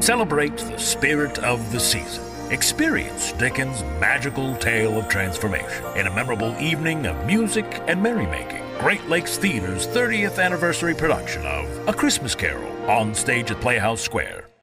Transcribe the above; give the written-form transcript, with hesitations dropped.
Celebrate the spirit of the season. Experience Dickens' magical tale of transformation in a memorable evening of music and merrymaking. Great Lakes Theater's 30th anniversary production of A Christmas Carol on stage at Playhouse Square.